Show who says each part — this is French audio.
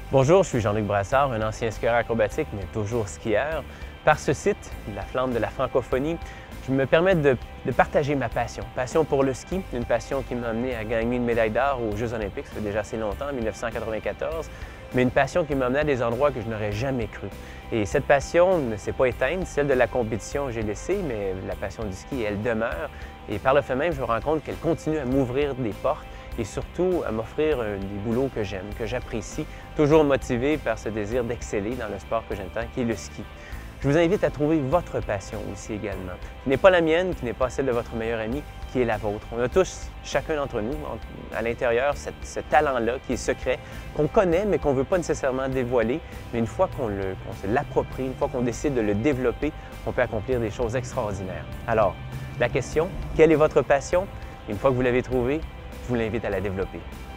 Speaker 1: Bonjour, je suis Jean-Luc Brassard, un ancien skieur acrobatique, mais toujours skieur. Par ce site, la Flamme de la francophonie, je me permets de partager ma passion pour le ski, une passion qui m'a amené à gagner une médaille d'or aux Jeux olympiques, ça fait déjà assez longtemps, en 1994, mais une passion qui m'a amené à des endroits que je n'aurais jamais cru. Et cette passion ne s'est pas éteinte, celle de la compétition j'ai laissé, mais la passion du ski, elle demeure. Et par le fait même, je me rends compte qu'elle continue à m'ouvrir des portes et surtout à m'offrir des boulots que j'aime, que j'apprécie, toujours motivé par ce désir d'exceller dans le sport que j'aime tant, qui est le ski. Je vous invite à trouver votre passion aussi également, qui n'est pas la mienne, qui n'est pas celle de votre meilleur ami, qui est la vôtre. On a tous, chacun d'entre nous, à l'intérieur, ce talent-là qui est secret, qu'on connaît mais qu'on ne veut pas nécessairement dévoiler. Mais une fois qu'on se l'approprie, une fois qu'on décide de le développer, on peut accomplir des choses extraordinaires. Alors, la question, quelle est votre passion? Une fois que vous l'avez trouvée, je vous l'invite à la développer.